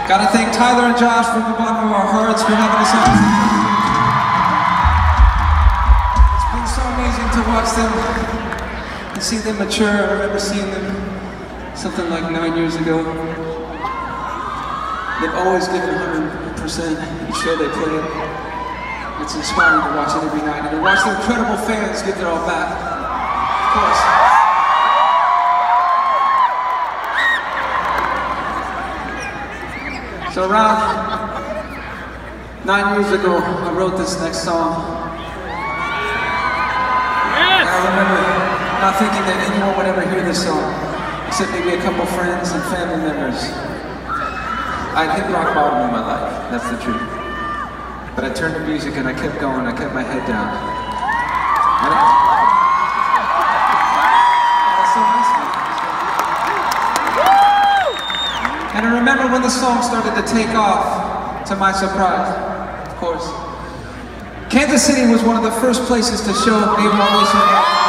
Gotta thank Tyler and Josh from the bottom of our hearts for having us on. It's been so amazing to watch them and see them mature. I remember seeing them something like 9 years ago. They've always given 100% each show they play. It's inspiring to watch it every night, and to watch their incredible fans give their all back. Of course. So around 9 years ago, I wrote this next song. And I remember not thinking that anyone would ever hear this song, except maybe a couple friends and family members. I hit rock bottom in my life, that's the truth. But I turned to music and I kept going, I kept my head down. And I remember when the song started to take off, to my surprise, of course. Kansas City was one of the first places to show Awolnation.